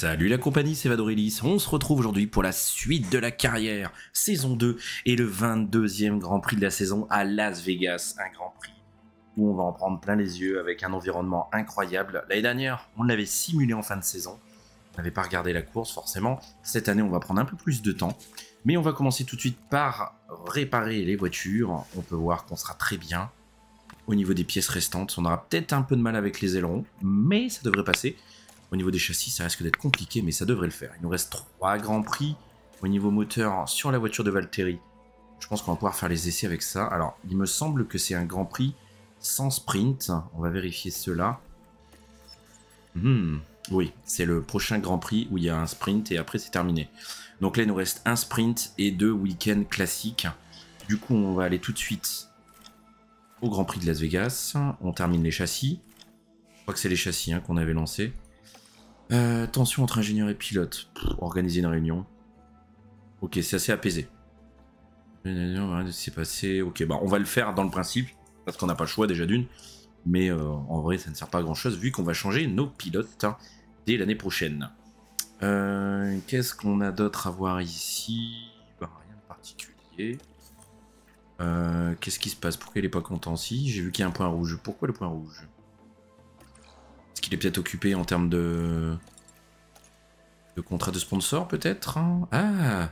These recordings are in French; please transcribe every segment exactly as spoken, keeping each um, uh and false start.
Salut la compagnie, c'est Vadorilis. On se retrouve aujourd'hui pour la suite de la carrière, saison deux, et le vingt-deuxième Grand Prix de la saison à Las Vegas. Un Grand Prix où on va en prendre plein les yeux avec un environnement incroyable. L'année dernière, on l'avait simulé en fin de saison. On n'avait pas regardé la course forcément. Cette année, on va prendre un peu plus de temps. Mais on va commencer tout de suite par réparer les voitures. On peut voir qu'on sera très bien. Au niveau des pièces restantes, on aura peut-être un peu de mal avec les ailerons, mais ça devrait passer. Au niveau des châssis, ça risque d'être compliqué, mais ça devrait le faire. Il nous reste trois grands prix au niveau moteur sur la voiture de Valtteri. Je pense qu'on va pouvoir faire les essais avec ça. Alors, il me semble que c'est un grand prix sans sprint. On va vérifier cela. Hmm, oui, c'est le prochain grand prix où il y a un sprint et après c'est terminé. Donc là, il nous reste un sprint et deux week-ends classiques. Du coup, on va aller tout de suite au Grand Prix de Las Vegas. On termine les châssis. Je crois que c'est les châssis hein, qu'on avait lancés. Euh, tension entre ingénieur et pilote. Pff, organiser une réunion. Ok, c'est assez apaisé. C'est passé. Ok, bah on va le faire dans le principe parce qu'on n'a pas le choix déjà d'une. Mais euh, en vrai, ça ne sert pas à grand chose vu qu'on va changer nos pilotes hein, dès l'année prochaine. Euh, Qu'est-ce qu'on a d'autre à voir ici? Bah, rien de particulier. Euh, Qu'est-ce qui se passe? Pourquoi il n'est pas content? Si, j'ai vu qu'il y a un point rouge. Pourquoi le point rouge? Est-ce qu'il est peut-être occupé en termes de... de contrat de sponsor, peut-être? Ah!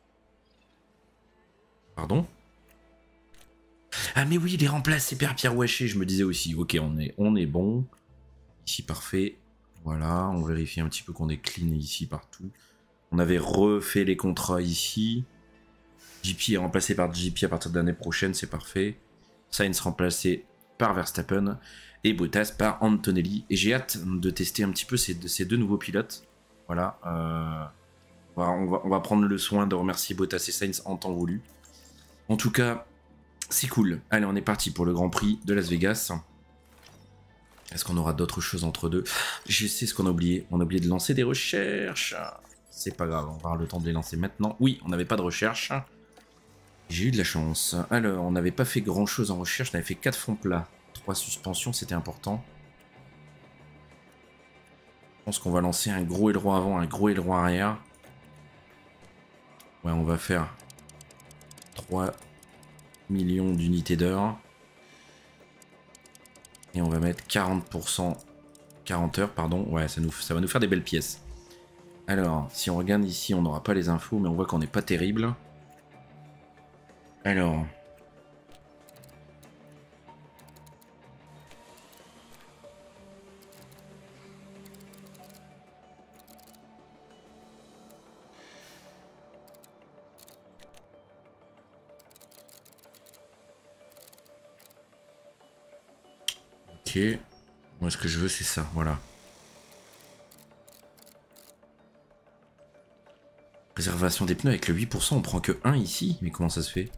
Pardon? Ah, mais oui, il est remplacé par Pierre Waché, je me disais aussi. Ok, on est, on est bon. Ici, parfait. Voilà, on vérifie un petit peu qu'on est clean ici partout. On avait refait les contrats ici. J P est remplacé par J P à partir de l'année prochaine, c'est parfait. Sainz remplacé par Verstappen. Et Bottas par Antonelli. Et j'ai hâte de tester un petit peu ces, ces deux nouveaux pilotes. Voilà. Euh, on, va, on, va, on va prendre le soin de remercier Bottas et Sainz en temps voulu. En tout cas, c'est cool. Allez, on est parti pour le Grand Prix de Las Vegas. Est-ce qu'on aura d'autres choses entre deux? Je sais ce qu'on a oublié. On a oublié de lancer des recherches. C'est pas grave, on va avoir le temps de les lancer maintenant. Oui, on n'avait pas de recherche. J'ai eu de la chance. Alors, on n'avait pas fait grand chose en recherche. On avait fait quatre fonds plats. trois suspensions, c'était important. Je pense qu'on va lancer un gros aileron avant, un gros aileron arrière. Ouais, on va faire trois millions d'unités d'heure. Et on va mettre quarante pour cent, quarante heures, pardon. Ouais, ça, nous, ça va nous faire des belles pièces. Alors, si on regarde ici, on n'aura pas les infos, mais on voit qu'on n'est pas terrible. Alors... Ok. Moi, ce que je veux, c'est ça, voilà. Réservation des pneus avec le huit pour cent, on prend que un ici. Mais comment ça se fait?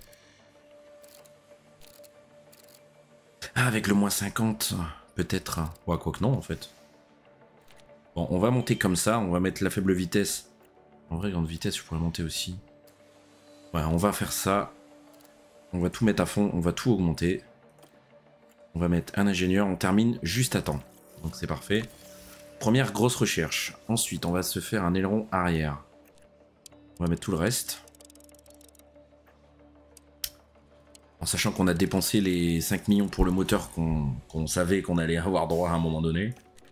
Ah, avec le moins cinquante, peut-être. Ouais, quoi que non, en fait. Bon, on va monter comme ça, on va mettre la faible vitesse. En vrai, grande vitesse, je pourrais monter aussi. Ouais, on va faire ça. On va tout mettre à fond, on va tout augmenter. On va mettre un ingénieur, on termine juste à temps. Donc c'est parfait. Première grosse recherche. Ensuite, on va se faire un aileron arrière. On va mettre tout le reste. En sachant qu'on a dépensé les cinq millions pour le moteur qu'on qu'on savait qu'on allait avoir droit à un moment donné.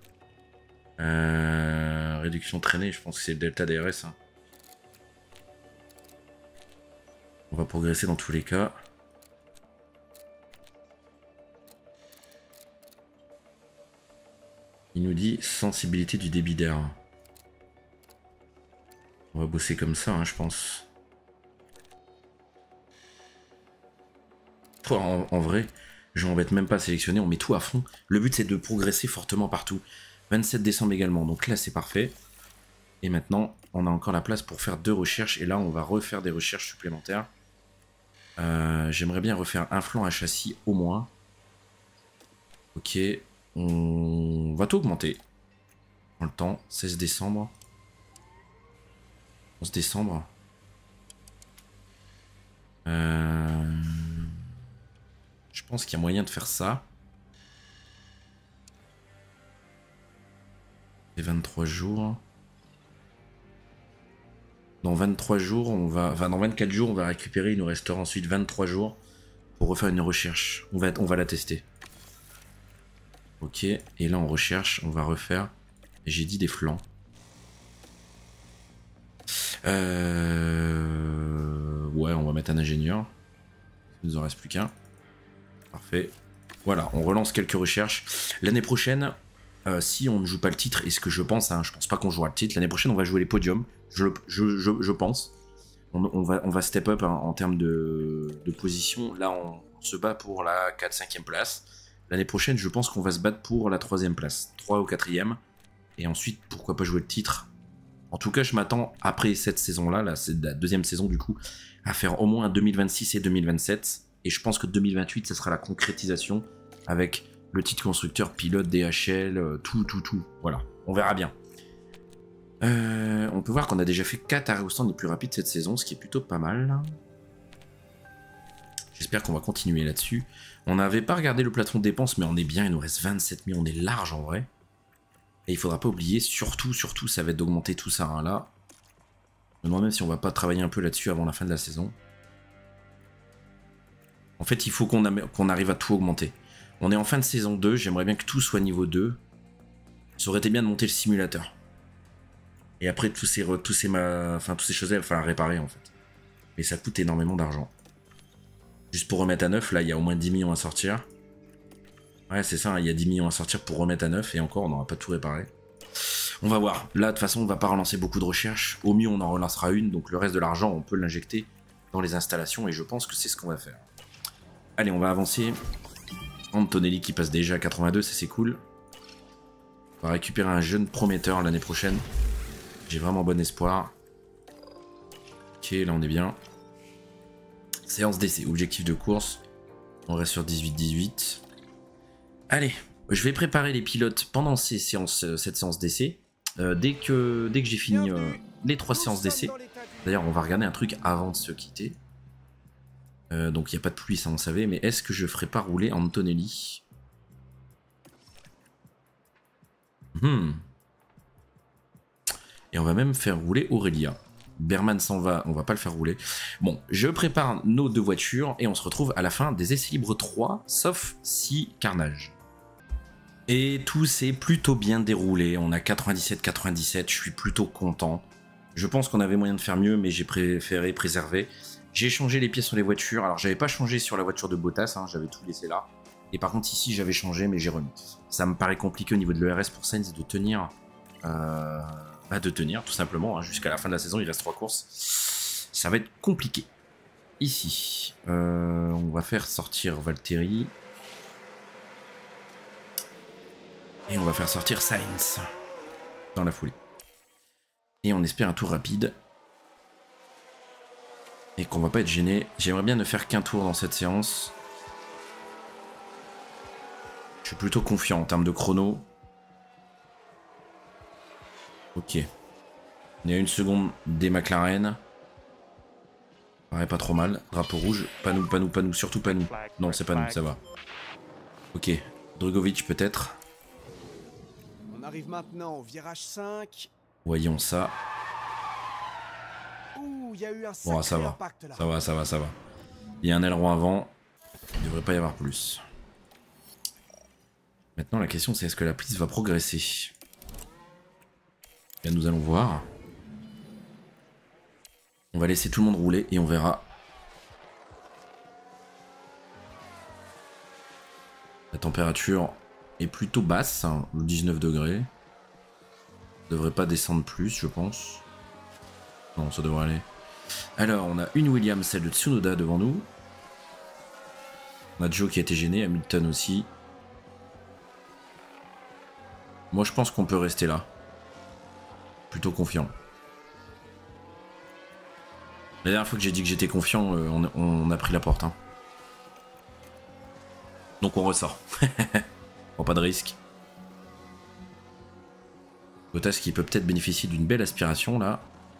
Euh, réduction traînée, je pense que c'est le delta D R S. Hein. On va progresser dans tous les cas. Il nous dit sensibilité du débit d'air. On va bosser comme ça, hein, je pense. En, en vrai, je m'embête même pas à sélectionner, on met tout à fond. Le but c'est de progresser fortement partout. vingt-sept décembre également, donc là c'est parfait. Et maintenant, on a encore la place pour faire deux recherches. Et là, on va refaire des recherches supplémentaires. Euh, J'aimerais bien refaire un flanc à châssis au moins. Ok, on va tout augmenter. Dans le temps, seize décembre. onze décembre. Euh... Je pense qu'il y a moyen de faire ça. Et vingt-trois jours. dans vingt-trois jours, on va, enfin dans vingt-quatre jours, on va récupérer. Il nous restera ensuite vingt-trois jours pour refaire une recherche. On va, on va la tester. Ok, et là on recherche, on va refaire. J'ai dit des flancs. Euh... Ouais, on va mettre un ingénieur. Il nous en reste plus qu'un. Parfait. Voilà, on relance quelques recherches. L'année prochaine, euh, si on ne joue pas le titre, et ce que je pense, hein, je pense pas qu'on jouera le titre, l'année prochaine on va jouer les podiums, je, je, je, je pense. On, on, va, on va step up hein, en termes de, de position. Là, on, on se bat pour la quatre cinquième place. L'année prochaine, je pense qu'on va se battre pour la troisième place. trois ou quatrième. Et ensuite, pourquoi pas jouer le titre. En tout cas, je m'attends, après cette saison-là, là, c'est la deuxième saison du coup, à faire au moins deux mille vingt-six et deux mille vingt-sept. Et je pense que deux mille vingt-huit, ça sera la concrétisation avec le titre constructeur, pilote, D H L, tout, tout, tout. Voilà, on verra bien. Euh, on peut voir qu'on a déjà fait quatre arrêts au stand les plus rapides cette saison, ce qui est plutôt pas mal. J'espère qu'on va continuer là-dessus. On n'avait pas regardé le plafond de dépenses, mais on est bien, il nous reste vingt-sept mille, on est large en vrai. Et il faudra pas oublier, surtout, surtout, ça va être d'augmenter tout ça hein, là. Je me demande même si on va pas travailler un peu là-dessus avant la fin de la saison. En fait, il faut qu'on qu'on arrive à tout augmenter. On est en fin de saison deux, j'aimerais bien que tout soit niveau deux. Ça aurait été bien de monter le simulateur. Et après, tous ces, tous ces, ma... enfin, toutes ces choses-là, il va falloir réparer en fait. Mais ça coûte énormément d'argent. Juste pour remettre à neuf, là, il y a au moins dix millions à sortir. Ouais, c'est ça, il y a dix millions à sortir pour remettre à neuf, et encore, on n'aura pas tout réparé. On va voir. Là, de toute façon, on ne va pas relancer beaucoup de recherches. Au mieux, on en relancera une, donc le reste de l'argent, on peut l'injecter dans les installations, et je pense que c'est ce qu'on va faire. Allez, on va avancer. Antonelli qui passe déjà à quatre-vingt-deux, ça c'est cool. On va récupérer un jeune prometteur l'année prochaine. J'ai vraiment bon espoir. Ok, là on est bien. Séance d'essai, objectif de course. On reste sur dix-huit dix-huit. Allez, je vais préparer les pilotes pendant ces séances, cette séance d'essai. Euh, dès que, dès que j'ai fini euh, les trois séances d'essai. D'ailleurs, on va regarder un truc avant de se quitter. Euh, donc il n'y a pas de pluie, ça on savait. Mais est-ce que je ferai pas rouler Antonelli? hmm. Et on va même faire rouler Aurélia. Berman s'en va, on va pas le faire rouler. Bon, je prépare nos deux voitures et on se retrouve à la fin des essais libres trois, sauf si Carnage. Et tout s'est plutôt bien déroulé, on a quatre-vingt-dix-sept quatre-vingt-dix-sept, je suis plutôt content. Je pense qu'on avait moyen de faire mieux, mais j'ai préféré préserver. J'ai changé les pièces sur les voitures, alors j'avais pas changé sur la voiture de Bottas, hein, j'avais tout laissé là. Et par contre ici j'avais changé, mais j'ai remis. Ça me paraît compliqué au niveau de l'E R S pour Sainz de tenir... Euh... Bah de tenir tout simplement, hein, jusqu'à la fin de la saison, il reste trois courses. Ça va être compliqué. Ici, euh, on va faire sortir Valtteri. Et on va faire sortir Sainz dans la foulée. Et on espère un tour rapide. Et qu'on va pas être gêné. J'aimerais bien ne faire qu'un tour dans cette séance. Je suis plutôt confiant en termes de chrono. Ok. On est à une seconde des McLaren. Ouais, pas trop mal. Drapeau rouge. Pas nous, pas nous, pas nous. Surtout pas nous. Non, c'est pas nous, ça va. Ok. Drugovic peut-être. On arrive maintenant au virage cinq. Voyons ça. Ouh, il y a eu un Bon, ça va. impact là. Ça va, ça va, ça va. Il y a un aileron avant. Il ne devrait pas y avoir plus. Maintenant, la question, c'est est-ce que la piste va progresser? Bien, nous allons voir. On va laisser tout le monde rouler et on verra. La température est plutôt basse, hein, dix-neuf degrés. Ça devrait pas descendre plus, je pense. Non, ça devrait aller. Alors, on a une Williams, celle de Tsunoda devant nous. On a Joe qui a été gêné, Hamilton aussi. Moi, je pense qu'on peut rester là. Plutôt confiant. La dernière fois que j'ai dit que j'étais confiant, euh, on, on a pris la porte. Hein. Donc on ressort. Prends pas de risque. Bottas qui peut peut-être bénéficier d'une belle aspiration là.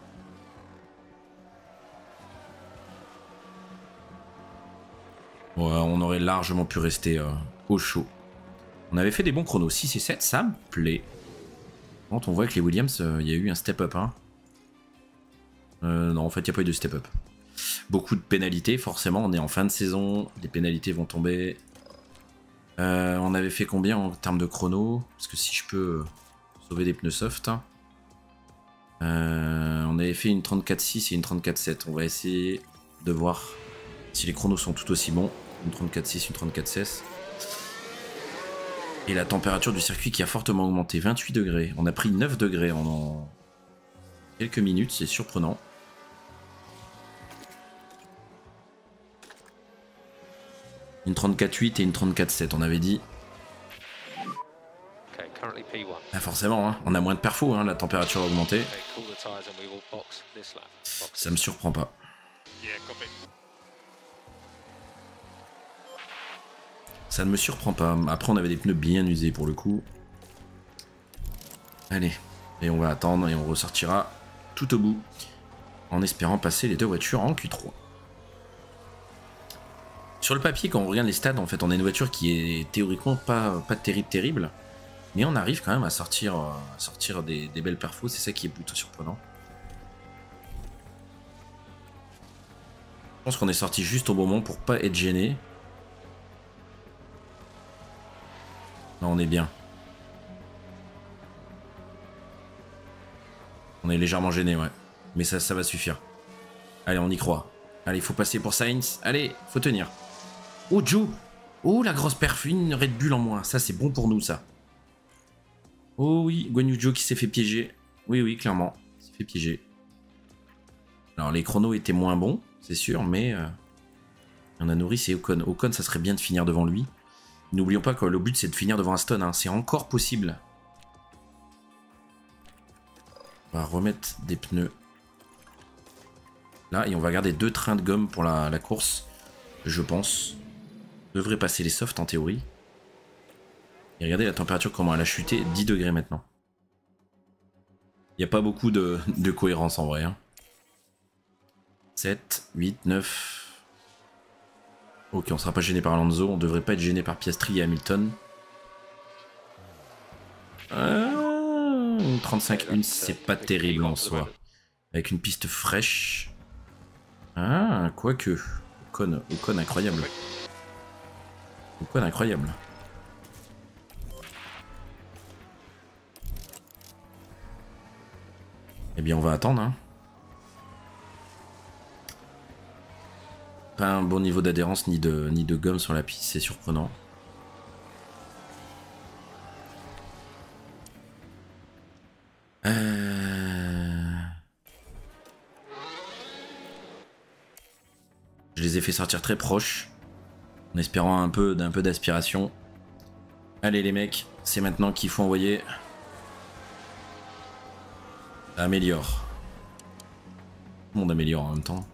Ouais, on aurait largement pu rester euh, au chaud. On avait fait des bons chronos, six et sept, ça me plaît. Quand on voit que les Williams, il euh, y a eu un step up. Hein. Euh, non, en fait, il n'y a pas eu de step-up. Beaucoup de pénalités, forcément. On est en fin de saison. Les pénalités vont tomber. Euh, on avait fait combien en termes de chrono? Parce que si je peux sauver des pneus soft. Euh, on avait fait une trente-quatre six et une trente-quatre sept. On va essayer de voir si les chronos sont tout aussi bons. Une trente-quatre six, une trente-quatre seize. Et la température du circuit qui a fortement augmenté. vingt-huit degrés. On a pris neuf degrés en, en quelques minutes. C'est surprenant. Une trente-quatre huit et une trente-quatre sept, on avait dit. Ah, forcément, hein, on a moins de perfos, hein, la température a augmenté. Ça me surprend pas. Ça ne me surprend pas. Après, on avait des pneus bien usés pour le coup. Allez, et on va attendre et on ressortira tout au bout. En espérant passer les deux voitures en Q trois. Sur le papier, quand on regarde les stats, en fait, on a une voiture qui est théoriquement pas, pas terrible, terrible. Mais on arrive quand même à sortir, à sortir des, des belles perfos. C'est ça qui est plutôt surprenant. Je pense qu'on est sorti juste au bon moment pour pas être gêné. Non, on est bien. On est légèrement gêné, ouais. Mais ça, ça va suffire. Allez, on y croit. Allez, il faut passer pour Sainz. Allez, faut tenir. Oh, Joe! Oh, la grosse perf, une Red Bull en moins. Ça, c'est bon pour nous, ça. Oh oui, Guan Yu Zhou qui s'est fait piéger. Oui, oui, clairement. Il s'est fait piéger. Alors, les chronos étaient moins bons, c'est sûr, mais... Euh, on a Norris et Ocon. Ocon, ça serait bien de finir devant lui. N'oublions pas que le but, c'est de finir devant Aston. Hein. C'est encore possible. On va remettre des pneus. Là, et on va garder deux trains de gomme pour la, la course, je pense. On devrait passer les softs en théorie. Et regardez la température, comment elle a chuté, dix degrés maintenant. Il n'y a pas beaucoup de, de cohérence en vrai. Hein. sept, huit, neuf. Ok, on sera pas gêné par Alonso, on devrait pas être gêné par Piastri et Hamilton. Euh, une trente-cinq un, c'est pas terrible en soi. Avec une piste fraîche. Ah, quoique. Ocon, Ocon incroyable. Ocon incroyable. Eh bien, on va attendre. Hein. Pas un bon niveau d'adhérence ni de, ni de gomme sur la piste, c'est surprenant. Euh... Je les ai fait sortir très proches, en espérant un peu, d'un peu d'aspiration. Allez les mecs, c'est maintenant qu'il faut envoyer. Améliore. Tout le monde améliore en même temps.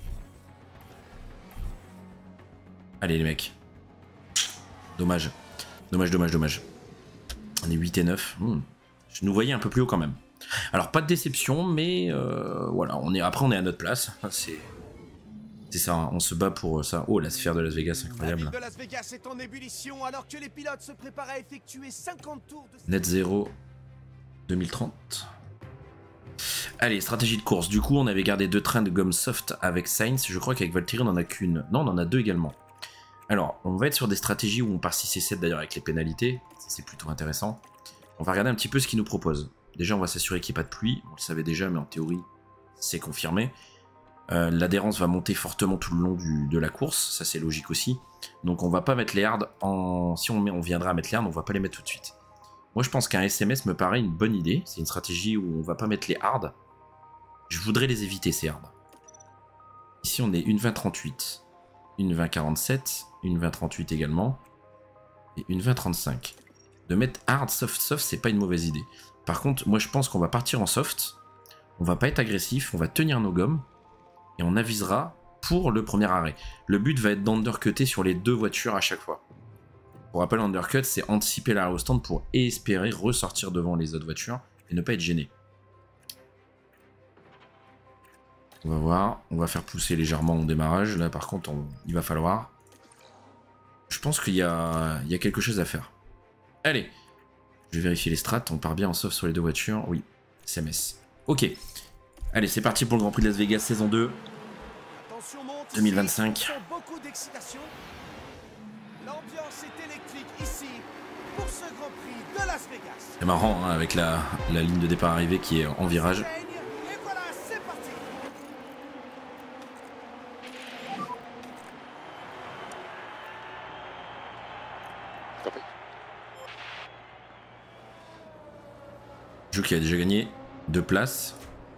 Allez les mecs. Dommage. Dommage, dommage, dommage. On est huit et neuf. Hmm. Je nous voyais un peu plus haut quand même. Alors pas de déception, mais euh, voilà. On est, après on est à notre place. C'est c'est ça, hein. On se bat pour ça. Oh, la sphère de Las Vegas, incroyable. La ville de Las Vegas est en ébullition alors que les pilotes se préparent à effectuer cinquante tours de... Net zéro deux mille trente. Allez, stratégie de course. Du coup, on avait gardé deux trains de gomme soft avec Sainz. Je crois qu'avec Valtteri, on en a qu'une. Non, on en a deux également. Alors, on va être sur des stratégies où on part six et sept d'ailleurs avec les pénalités. C'est plutôt intéressant. On va regarder un petit peu ce qu'ils nous proposent. Déjà, on va s'assurer qu'il n'y ait pas de pluie. On le savait déjà, mais en théorie, c'est confirmé. Euh, L'adhérence va monter fortement tout le long du, de la course. Ça, c'est logique aussi. Donc, on va pas mettre les hards en... Si on, met, on viendra à mettre les hards, on va pas les mettre tout de suite. Moi, je pense qu'un S M S me paraît une bonne idée. C'est une stratégie où on va pas mettre les hards. Je voudrais les éviter, ces hards. Ici, on est une vingt trente-huit. Une vingt quarante-sept. Une vingt trente-huit également. Et une vingt trente-cinq. De mettre hard, soft, soft, c'est pas une mauvaise idée. Par contre, moi je pense qu'on va partir en soft. On va pas être agressif, on va tenir nos gommes. Et on avisera pour le premier arrêt. Le but va être d'undercutter sur les deux voitures à chaque fois. Pour rappel, undercut, c'est anticiper l'arrêt au stand pour espérer ressortir devant les autres voitures et ne pas être gêné. On va voir, on va faire pousser légèrement au démarrage. Là par contre, on... il va falloir... Je pense qu'il y a... il y a quelque chose à faire. Allez, je vais vérifier les strats. On part bien en soft sur les deux voitures. Oui, S M S. Ok. Allez, c'est parti pour le Grand Prix de Las Vegas saison deux. Attention, monte deux mille vingt-cinq. ici, beaucoup d'excitation. L'ambiance est électrique ici pour ce Grand Prix de Las Vegas. C'est marrant hein, avec la, la ligne de départ arrivée qui est en virage. Et voilà, c'est parti. Joe qui a déjà gagné deux places.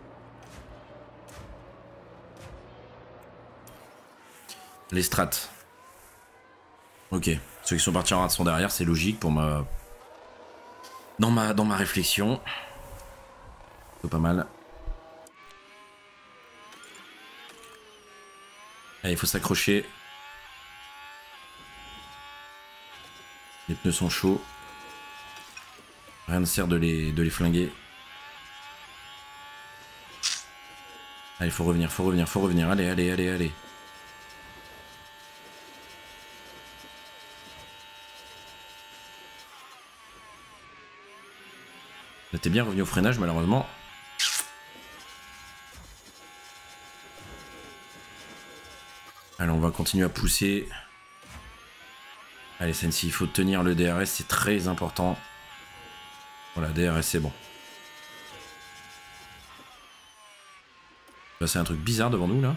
Les strats. Ok. Ceux qui sont partis en rade sont derrière, c'est logique pour ma... Dans ma, dans ma réflexion. C'est pas mal. Allez, il faut s'accrocher. Les pneus sont chauds. Rien ne sert de les, de les flinguer. Allez, faut revenir, faut revenir, faut revenir. Allez, allez, allez, allez. J'étais bien revenu au freinage, malheureusement. Allez, on va continuer à pousser. Allez, Sensi, il faut tenir le D R S, c'est très important. Voilà, D R S, c'est bon. Là, c'est un truc bizarre devant nous, là.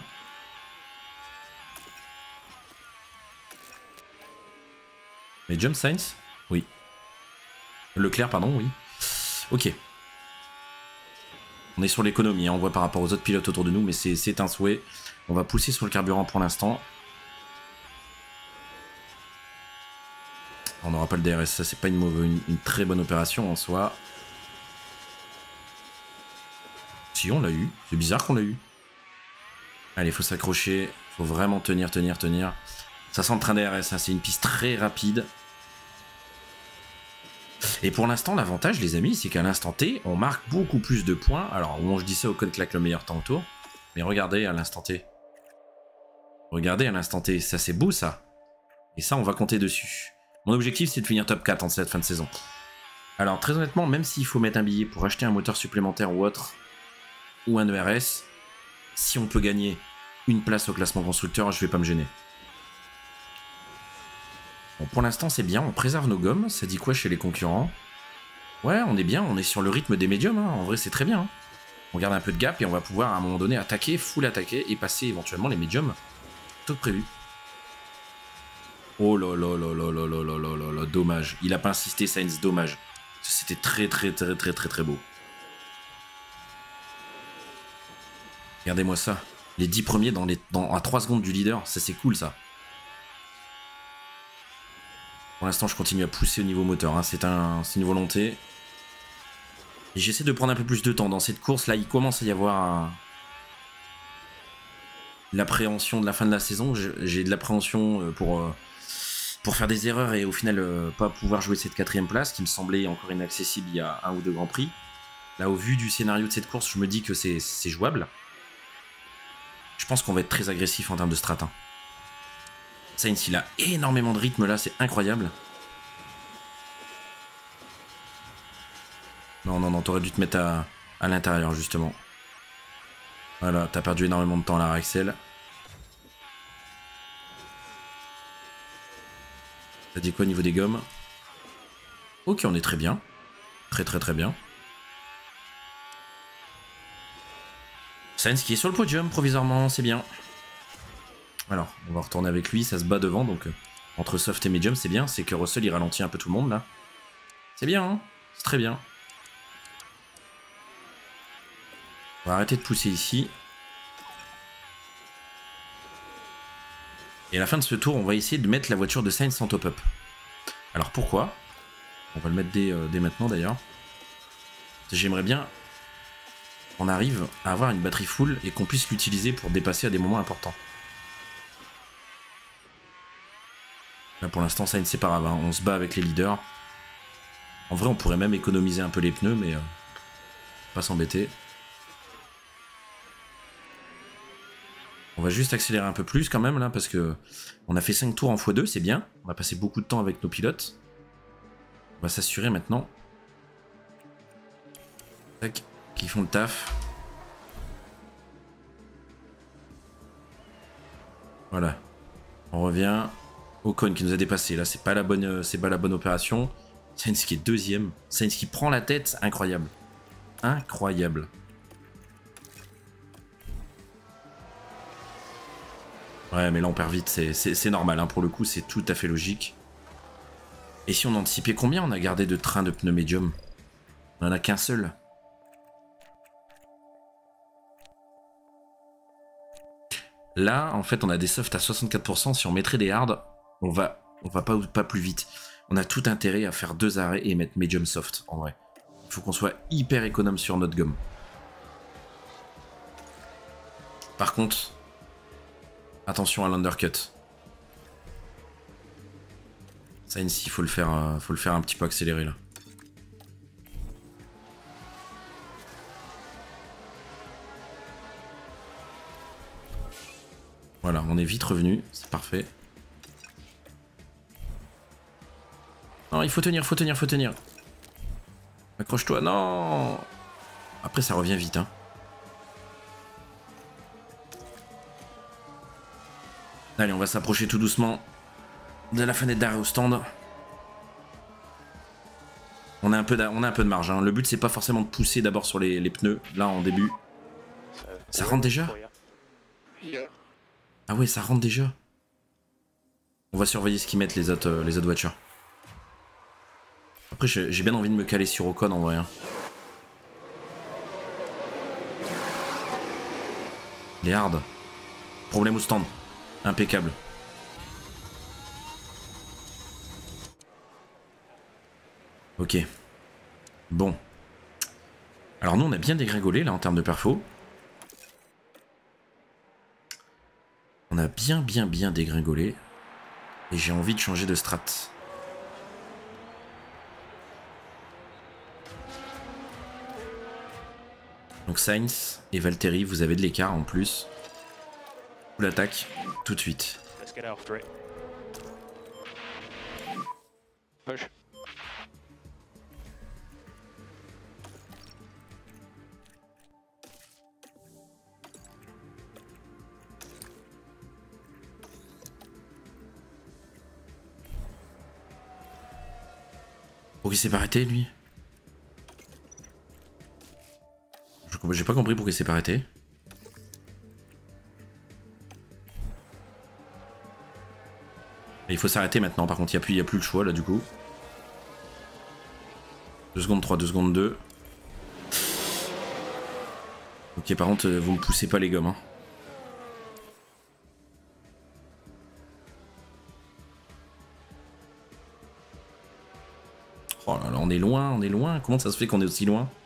Mais Jump Science? Oui. Leclerc, pardon, oui. Ok. On est sur l'économie, hein, on voit par rapport aux autres pilotes autour de nous, mais c'est un souhait. On va pousser sur le carburant pour l'instant. On n'aura pas le D R S, ça c'est pas une, mauvaise, une, une très bonne opération en soi. Si, on l'a eu. C'est bizarre qu'on l'a eu. Allez, faut s'accrocher. Faut vraiment tenir, tenir, tenir. Ça sent le train D R S, hein, c'est une piste très rapide. Et pour l'instant, l'avantage, les amis, c'est qu'à l'instant T, on marque beaucoup plus de points. Alors, bon, je dis ça, Ocon claque le meilleur temps autour. Mais regardez à l'instant T. Regardez à l'instant T, ça c'est beau ça. Et ça, on va compter dessus. Mon objectif, c'est de finir top quatre en cette fin de saison. Alors, très honnêtement, même s'il faut mettre un billet pour acheter un moteur supplémentaire ou autre, ou un E R S, si on peut gagner une place au classement constructeur, je vais pas me gêner. Bon, pour l'instant, c'est bien, on préserve nos gommes. Ça dit quoi chez les concurrents? Ouais, on est bien, on est sur le rythme des médiums, hein. En vrai, c'est très bien. Hein. On garde un peu de gap et on va pouvoir, à un moment donné, attaquer, full attaquer et passer éventuellement les médiums. Tout prévu. Oh là là là là là là là là là là, dommage. Il a pas insisté, Sainz, dommage. C'était très très très très très très beau. Regardez-moi ça. Les dix premiers dans les, dans, à trois secondes du leader, ça c'est cool ça. Pour l'instant, je continue à pousser au niveau moteur. Hein. C'est un, une volonté. Et j'essaie de prendre un peu plus de temps. Dans cette course, là, il commence à y avoir un... l'appréhension de la fin de la saison. J'ai de l'appréhension pour, pour faire des erreurs et au final pas pouvoir jouer cette quatrième place qui me semblait encore inaccessible il y a un ou deux grands prix. Là, au vu du scénario de cette course, je me dis que c'est jouable. Je pense qu'on va être très agressif en termes de strat. Hein. Sainz, il a énormément de rythme là, c'est incroyable. Non, non, non, t'aurais dû te mettre à, à l'intérieur justement. Voilà, t'as perdu énormément de temps là, Axel. T'as dit quoi au niveau des gommes? Ok, on est très bien. Très très très bien. Sainz qui est sur le podium provisoirement, c'est bien. Alors, on va retourner avec lui, ça se bat devant, donc euh, entre soft et medium, c'est bien. C'est que Russell, il ralentit un peu tout le monde, là. C'est bien, hein, c'est très bien. On va arrêter de pousser ici. Et à la fin de ce tour, on va essayer de mettre la voiture de Sainz en top-up. Alors, pourquoi? On va le mettre dès, euh, dès maintenant, d'ailleurs. J'aimerais bien qu'on arrive à avoir une batterie full et qu'on puisse l'utiliser pour dépasser à des moments importants. Là pour l'instant Sainz c'est pas grave, hein. On se bat avec les leaders. En vrai on pourrait même économiser un peu les pneus mais euh, pas s'embêter. On va juste accélérer un peu plus quand même là parce que on a fait cinq tours en fois deux, c'est bien. On va passer beaucoup de temps avec nos pilotes. On va s'assurer maintenant qu'ils font le taf. Voilà. On revient. Ocon qui nous a dépassé. Là, c'est pas la bonne, c'est pas la bonne opération. Sainz qui est deuxième. Sainz qui prend la tête. Incroyable. Incroyable. Ouais, mais là, on perd vite. C'est normal. Hein. Pour le coup, c'est tout à fait logique. Et si on anticipait combien on a gardé de trains de pneus médium? On en a qu'un seul. Là, en fait, on a des softs à soixante-quatre pour cent. Si on mettrait des hard, on va, on va pas, pas plus vite. On a tout intérêt à faire deux arrêts et mettre medium soft, en vrai. Il faut qu'on soit hyper économe sur notre gomme. Par contre, attention à l'undercut. Sainz, il faut le faire, euh, faut le faire un petit peu accélérer là. Voilà, on est vite revenu, c'est parfait. Non, il faut tenir, faut tenir, faut tenir. Accroche-toi, non. Après, ça revient vite, hein. Allez, on va s'approcher tout doucement de la fenêtre d'arrêt au stand. On a un peu de, on a un peu de marge, hein. Le but, c'est pas forcément de pousser d'abord sur les, les pneus, là, en début. Ça rentre déjà? Ah ouais, ça rentre déjà. On va surveiller ce qu'ils mettent les autres, euh, les autres voitures. Après, j'ai bien envie de me caler sur Ocon en vrai. Hein. Les hard. Problème au stand. Impeccable. Ok. Bon. Alors nous, on a bien dégringolé là en termes de perfo. On a bien, bien, bien dégringolé. Et j'ai envie de changer de strat. Donc Sainz et Valtteri, vous avez de l'écart en plus. Vous l'attaque tout de suite. Push. Pourquoi il s'est pas arrêté lui? J'ai pas compris pourquoi il s'est pas arrêté. Et il faut s'arrêter maintenant, par contre il n'y a, plus, il y a plus le choix là du coup. deux secondes trois, deux secondes deux. Ok, par contre vous me poussez pas les gommes. Hein. Oh là là, on est loin, on est loin. Comment ça se fait qu'on est aussi loin?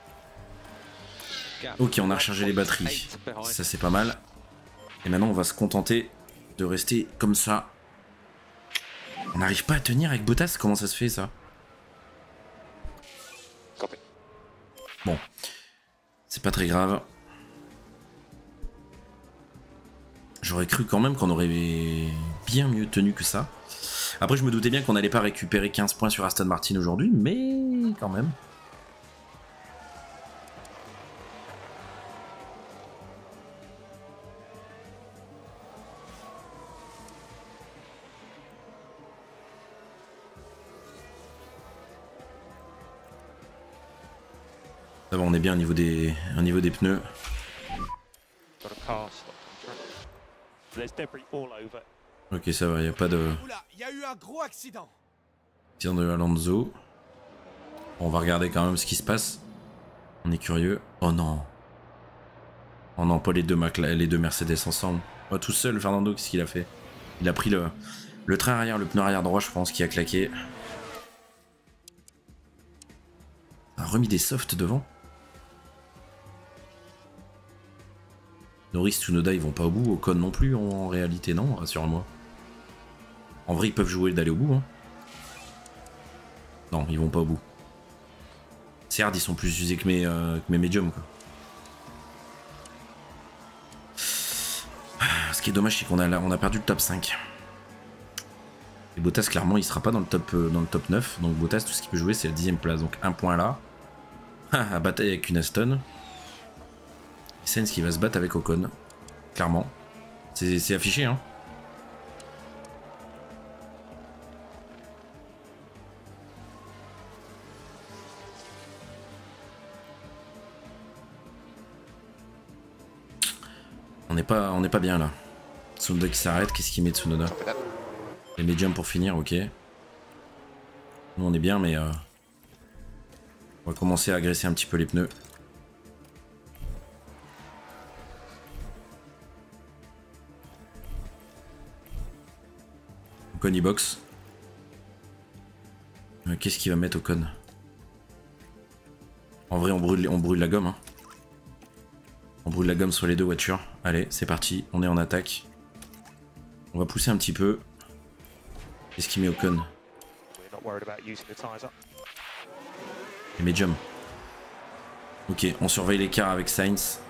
Ok, on a rechargé les batteries. Ça c'est pas mal. Et maintenant on va se contenter de rester comme ça. On n'arrive pas à tenir avec Bottas, comment ça se fait ça? Bon, c'est pas très grave. J'aurais cru quand même qu'on aurait bien mieux tenu que ça. Après je me doutais bien qu'on n'allait pas récupérer quinze points sur Aston Martin aujourd'hui, mais quand même. Ça va, on est bien au niveau des, au niveau des pneus. Ok, ça va, il n'y a pas de... Il y a eu un gros accident. Tir de Alonso. On va regarder quand même ce qui se passe. On est curieux. Oh non. Oh non, pas les deux, Mac les deux Mercedes ensemble. Oh, tout seul, Fernando, qu'est-ce qu'il a fait? Il a pris le, le train arrière, le pneu arrière droit, je pense, qui a claqué. A remis des softs devant. Norris, Tsunoda, ils vont pas au bout. Ocon non plus, en, en réalité, non, rassure-moi. En vrai, ils peuvent jouer d'aller au bout. Hein. Non, ils vont pas au bout. C'est hard, ils sont plus usés que mes, euh, que mes médiums, quoi. Ce qui est dommage, c'est qu'on a, on a perdu le top cinq. Et Bottas, clairement, il sera pas dans le top, euh, dans le top neuf. Donc Bottas, tout ce qu'il peut jouer, c'est la dixième place. Donc un point là. À bataille avec une Aston. Sainz qui va se battre avec Ocon. Clairement. C'est affiché, hein. On n'est pas, on n'est pas bien là. Tsunoda qui s'arrête, qu'est-ce qu'il met Tsunoda? Les médiums pour finir, ok. Nous on est bien, mais euh, on va commencer à agresser un petit peu les pneus. Ocon il boxe. Euh, Qu'est-ce qu'il va mettre Ocon? En vrai, on brûle, on brûle la gomme. Hein. On brûle la gomme sur les deux voitures. Allez, c'est parti, on est en attaque. On va pousser un petit peu. Qu'est-ce qu'il met Ocon? Les médiums. Ok, on surveille l'écart avec Sainz.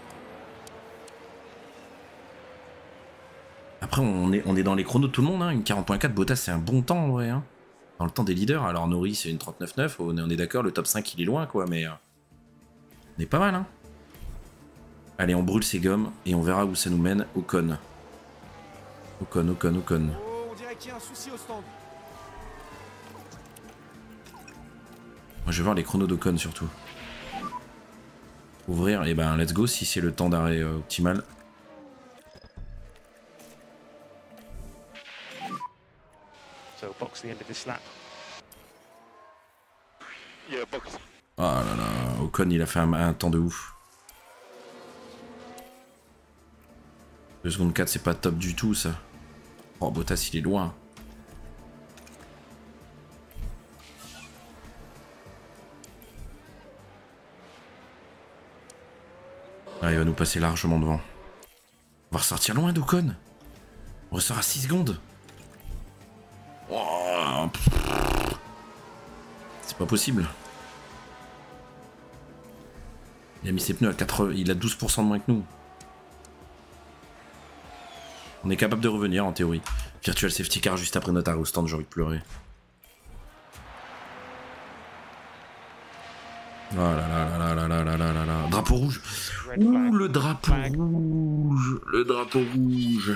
Après, on est, on est dans les chronos de tout le monde. Hein. Une quarante point quatre, Bottas, c'est un bon temps en vrai. Hein. Dans le temps des leaders. Alors, Norris, c'est une trente-neuf neuf. On est, on est d'accord, le top cinq, il est loin, quoi. Mais euh, on est pas mal. Hein. Allez, on brûle ces gommes et on verra où ça nous mène. Ocon. Ocon, Ocon, Ocon. Oh, on dirait qu'il y a un souci au stand. Moi, je vais voir les chronos d'Ocon surtout. Ouvrir, et ben let's go si c'est le temps d'arrêt euh, optimal. So box the end of this lap. Yeah, box. Oh là là, Ocon il a fait un, un temps de ouf. deux secondes quatre, c'est pas top du tout ça. Oh, Bottas il est loin. Ah, il va nous passer largement devant. On va ressortir loin d'Ocon. On ressort à six secondes. Oh, c'est pas possible. Il a mis ses pneus à quatre... Il a douze pour cent de moins que nous. On est capable de revenir en théorie. Virtual safety car juste après notre arrêt au stand, j'ai envie de pleurer. Oh là là là là là là là là là. Drapeau rouge. Ouh, le drapeau rouge. Le drapeau rouge.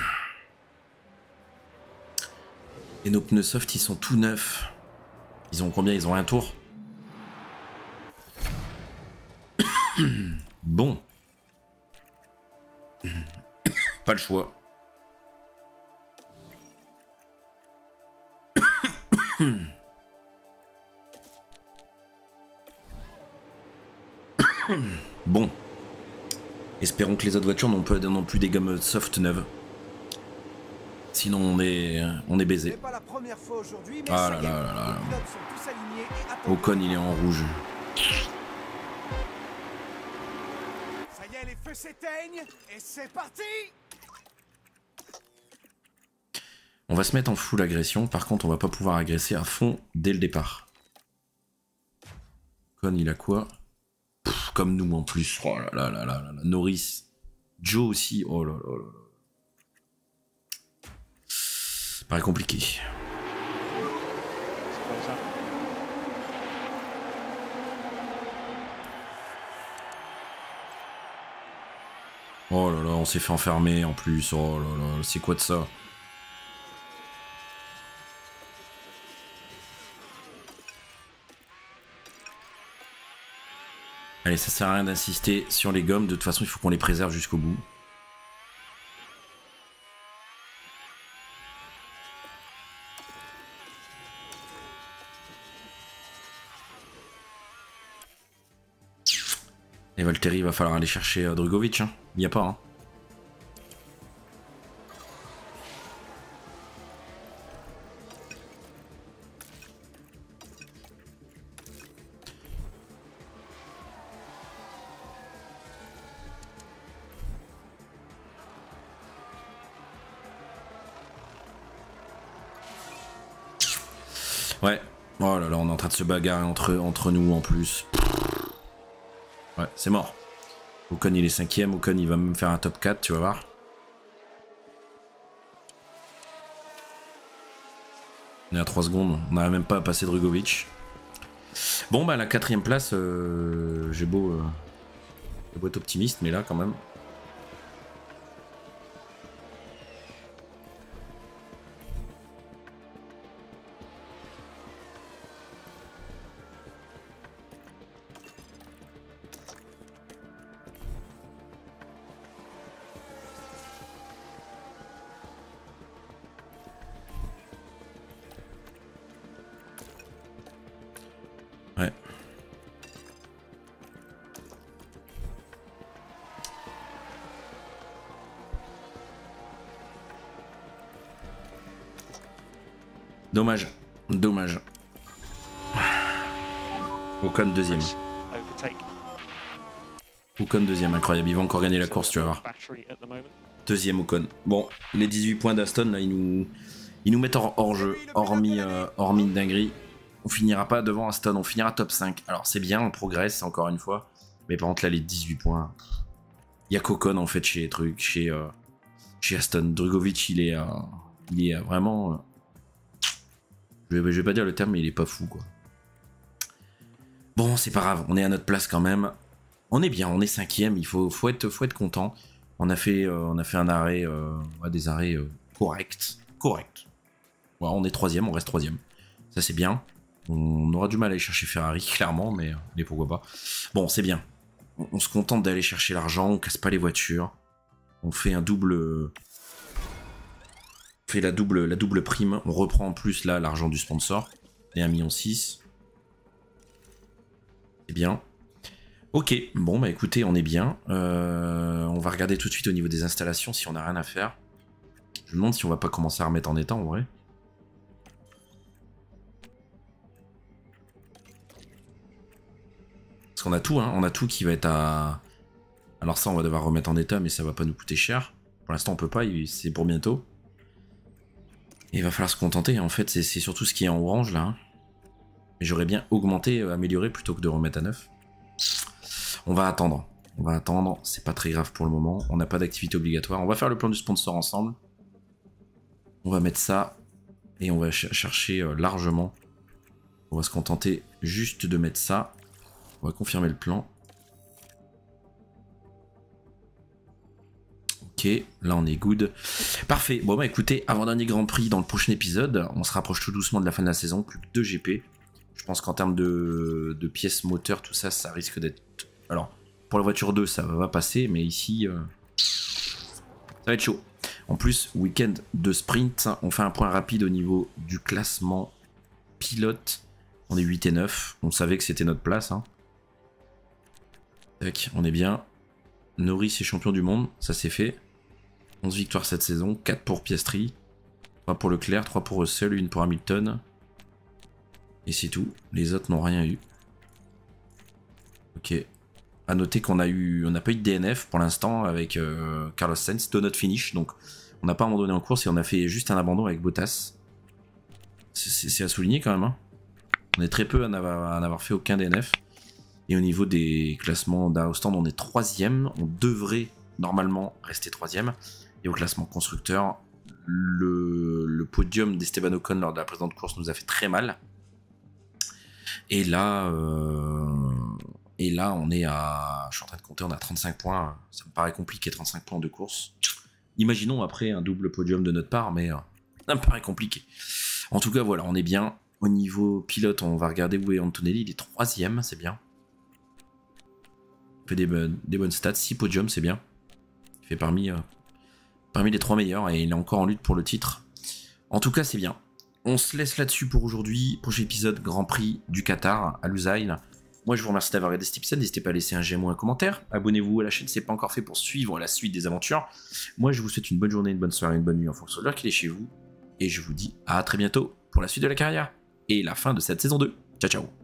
Et nos pneus soft, ils sont tout neufs. Ils ont combien? Ils ont un tour. Bon. Pas le choix. Bon. Espérons que les autres voitures n'ont pas non plus des gommes soft neuves. Sinon on est on est baisé. Pas la première fois aujourd'hui, mais Ah ça là y est, là là là. les pilotes sont tous alignés et attendent. Ocon il est en rouge. Ça y est, les feux s'éteignent et c'est parti. On va se mettre en full agression, par contre on va pas pouvoir agresser à fond dès le départ. Ocon il a quoi? Pff, comme nous en plus. Oh là là là là là là. Norris. Joe aussi. Oh là là là là. Ça paraît compliqué. Oh là là, on s'est fait enfermer en plus. Oh là là, c'est quoi de ça? Allez, ça sert à rien d'insister sur les gommes. De toute façon, il faut qu'on les préserve jusqu'au bout. Et Valtteri, il va falloir aller chercher euh, Drugovic. Hein. Il n'y a pas. Hein. Ouais. Oh là là, on est en train de se bagarrer entre, entre nous en plus. Ouais, c'est mort. Ocon il est cinquième, Ocon il va même faire un top quatre, tu vas voir. On est à trois secondes, on n'arrive même pas à passer Drugovic. Bon bah la quatrième place, euh, j'ai beau, euh, j'ai beau être optimiste, mais là quand même. Dommage. Dommage. Ocon deuxième. Overtake. Ocon deuxième, incroyable. Il va encore gagner la course, tu vas voir. Battery at the moment. Deuxième Ocon. Bon, les dix-huit points d'Aston, là, ils nous, ils nous mettent hors, hors jeu, hormis, euh, hormis une dinguerie. On finira pas devant Aston, on finira top cinq. Alors c'est bien, on progresse encore une fois. Mais par contre là, les dix-huit points, il y a qu'Ocon en fait chez les trucs, chez, euh, chez Aston. Drugovic, il est, euh, il est euh, vraiment... Euh, je, vais, je vais pas dire le terme, mais il est pas fou quoi. Bon, c'est pas grave, on est à notre place quand même. On est bien, on est cinquième, il faut, faut, être, faut être content. On a fait, euh, on a fait un arrêt, euh, ouais, des arrêts euh, corrects. Correct. Ouais, on est troisième, on reste troisième. Ça c'est bien. On aura du mal à aller chercher Ferrari, clairement, mais, mais pourquoi pas. Bon, c'est bien. On, on se contente d'aller chercher l'argent, on casse pas les voitures. On fait un double... On fait la double, la double prime. On reprend en plus là l'argent du sponsor. Et un virgule six million. C'est bien. Ok, bon bah écoutez, on est bien. Euh, on va regarder tout de suite au niveau des installations si on n'a rien à faire. Je me demande si on va pas commencer à remettre en état en vrai. Parce qu'on a tout, hein, on a tout qui va être à... Alors ça on va devoir remettre en état mais ça va pas nous coûter cher. Pour l'instant on peut pas, c'est pour bientôt. Et il va falloir se contenter, en fait c'est surtout ce qui est en orange là. Hein. Mais j'aurais bien augmenté, amélioré plutôt que de remettre à neuf. On va attendre, on va attendre, c'est pas très grave pour le moment, on n'a pas d'activité obligatoire. On va faire le plan du sponsor ensemble. On va mettre ça et on va ch chercher euh, largement. On va se contenter juste de mettre ça. On va confirmer le plan. Ok, là on est good. Parfait, bon bah écoutez, avant-dernier Grand Prix dans le prochain épisode. On se rapproche tout doucement de la fin de la saison, plus que deux G P. Je pense qu'en termes de, de pièces moteurs, tout ça, ça risque d'être... Alors, pour la voiture deux, ça va passer, mais ici, euh, ça va être chaud. En plus, week-end de sprint, on fait un point rapide au niveau du classement pilote. On est huit et neuf, on savait que c'était notre place. Hein. Tac, on est bien. Norris est champion du monde, ça c'est fait. onze victoires cette saison, quatre pour Piastri, trois pour Leclerc, trois pour Russell, une pour Hamilton. Et c'est tout, les autres n'ont rien eu. Ok. À noter qu'on a eu, on n'a pas eu de D N F pour l'instant avec euh, Carlos Sainz, de notre finish, donc on n'a pas abandonné en course et on a fait juste un abandon avec Bottas. C'est à souligner quand même. Hein. On est très peu à n'avoir fait aucun D N F. Et au niveau des classements d'Ausstand, on est troisième. On devrait normalement rester troisième. Et au classement constructeur, le, le podium d'Esteban Ocon lors de la précédente course nous a fait très mal. Et là, euh, et là, on est à... Je suis en train de compter, on a trente-cinq points. Ça me paraît compliqué, trente-cinq points de course. Imaginons après un double podium de notre part, mais euh, ça me paraît compliqué. En tout cas, voilà, on est bien. Au niveau pilote, on va regarder où est Antonelli. Il est troisième, c'est bien. Il fait des, bonnes, des bonnes stats. six podiums, c'est bien. Il fait parmi, euh, parmi les trois meilleurs et il est encore en lutte pour le titre. En tout cas, c'est bien. On se laisse là-dessus pour aujourd'hui. Prochain épisode, Grand Prix du Qatar à Lusail. Moi, je vous remercie d'avoir regardé cet épisode. N'hésitez pas à laisser un j'aime ou un commentaire. Abonnez-vous à la chaîne si ce n'est pas encore fait pour suivre la suite des aventures. Moi, je vous souhaite une bonne journée, une bonne soirée, une bonne nuit en fonction de l'heure qu'il est chez vous. Et je vous dis à très bientôt pour la suite de la carrière et la fin de cette saison deux. Ciao, ciao.